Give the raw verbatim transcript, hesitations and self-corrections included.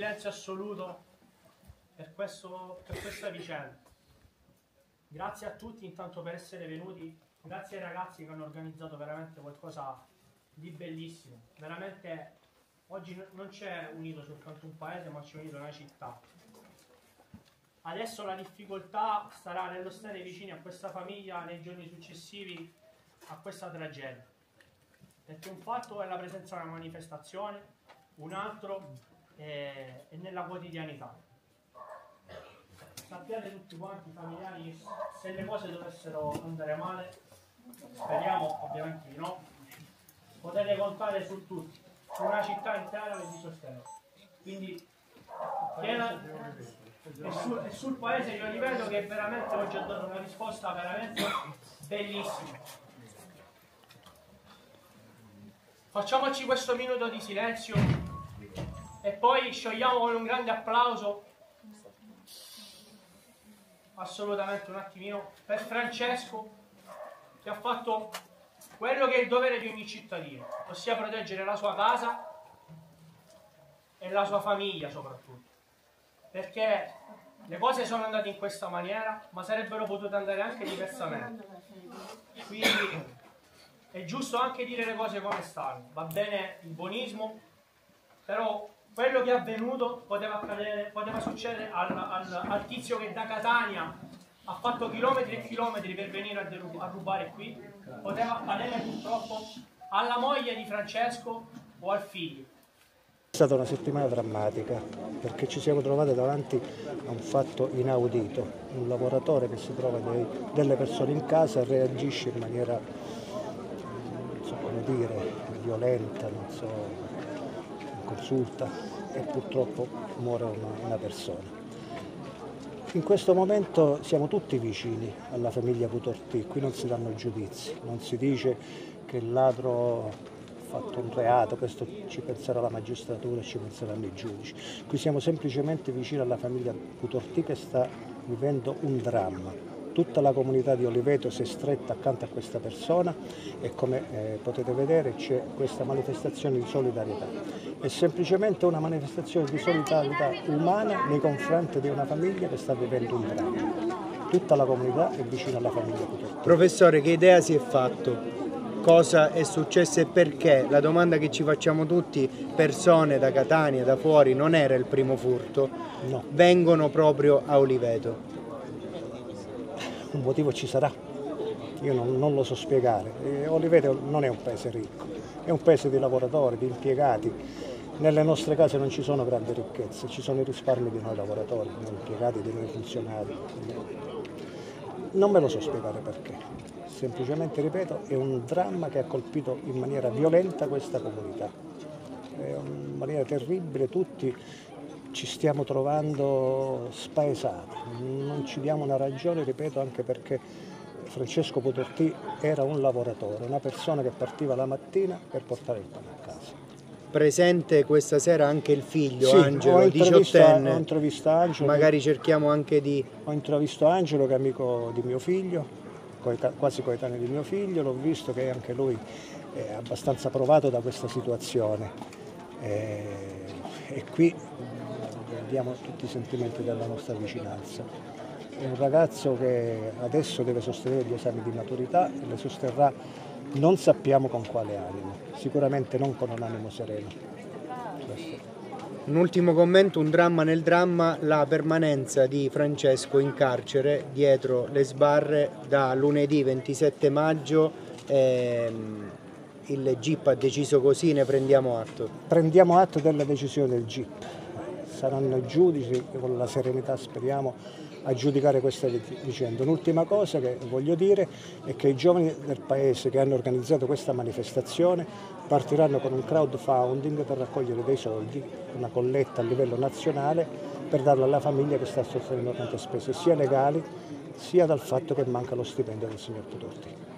Silenzio assoluto per, questo, per questa vicenda. Grazie a tutti intanto per essere venuti, grazie ai ragazzi che hanno organizzato veramente qualcosa di bellissimo. Veramente oggi non c'è unito soltanto un paese, ma c'è unito una città. Adesso la difficoltà sarà nello stare vicini a questa famiglia nei giorni successivi a questa tragedia, perché un fatto è la presenza di una manifestazione, un altro è, è nella quotidianità. Sappiate tutti quanti, familiari, che se le cose dovessero andare male, speriamo ovviamente di no, potete contare su tutti, su una città intera che vi sostiene. Quindi piena, e, sul, e sul paese io ripeto che veramente oggi ho dato una risposta veramente bellissima. Facciamoci questo minuto di silenzio e poi sciogliamo con un grande applauso, assolutamente un attimino, per Francesco, che ha fatto quello che è il dovere di ogni cittadino, ossia proteggere la sua casa e la sua famiglia soprattutto, perché le cose sono andate in questa maniera, ma sarebbero potute andare anche diversamente. Quindi è giusto anche dire le cose come stanno, va bene il buonismo, però quello che è avvenuto poteva, accadere, poteva succedere al, al, al tizio che da Catania ha fatto chilometri e chilometri per venire a, derub- a rubare qui, poteva accadere purtroppo alla moglie di Francesco o al figlio. È stata una settimana drammatica perché ci siamo trovati davanti a un fatto inaudito, un lavoratore che si trova dei, delle persone in casa e reagisce in maniera, non so come dire, violenta, non so, consulta, e purtroppo muore una, una persona. In questo momento siamo tutti vicini alla famiglia Putortì, qui non si danno giudizi, non si dice che il ladro ha fatto un reato, questo ci penserà la magistratura, ci penseranno i giudici. Qui siamo semplicemente vicini alla famiglia Putortì che sta vivendo un dramma. Tutta la comunità di Oliveto si è stretta accanto a questa persona e come eh, potete vedere c'è questa manifestazione di solidarietà. È semplicemente una manifestazione di solidarietà umana nei confronti di una famiglia che sta vivendo un dramma. Tutta la comunità è vicina alla famiglia Putortì. Professore, che idea si è fatto? Cosa è successo e perché? La domanda che ci facciamo tutti, persone da Catania, da fuori, non era il primo furto, No. Vengono proprio a Oliveto. Un motivo ci sarà, io non, non lo so spiegare. Eh, Oliveto non è un paese ricco, è un paese di lavoratori, di impiegati. Nelle nostre case non ci sono grandi ricchezze, ci sono i risparmi di noi lavoratori, di noi impiegati, di noi funzionari. Non me lo so spiegare perché, semplicemente ripeto, è un dramma che ha colpito in maniera violenta questa comunità, è in maniera terribile, tutti ci stiamo trovando spaesati, non ci diamo una ragione, ripeto, anche perché Francesco Putortì era un lavoratore, una persona che partiva la mattina per portare il pane a casa. Presente questa sera anche il figlio, Sì, Angelo, diciottenne. Ho intervistato Angelo. Magari cerchiamo anche di... Ho intervistato Angelo, che è amico di mio figlio, quasi coetaneo di mio figlio, l'ho visto che anche lui è abbastanza provato da questa situazione. E, e qui diamo tutti i sentimenti della nostra vicinanza. È un ragazzo che adesso deve sostenere gli esami di maturità e le sosterrà non sappiamo con quale animo, sicuramente non con un animo sereno. Questo. Un ultimo commento, un dramma nel dramma, la permanenza di Francesco in carcere dietro le sbarre da lunedì ventisette maggio, ehm, il G I P ha deciso così, ne prendiamo atto. Prendiamo atto della decisione del G I P, saranno i giudici con la serenità speriamo a giudicare questa vicenda. Un'ultima cosa che voglio dire è che i giovani del paese che hanno organizzato questa manifestazione partiranno con un crowdfunding per raccogliere dei soldi, una colletta a livello nazionale per darla alla famiglia che sta sostenendo tante spese sia legali sia dal fatto che manca lo stipendio del signor Putortì.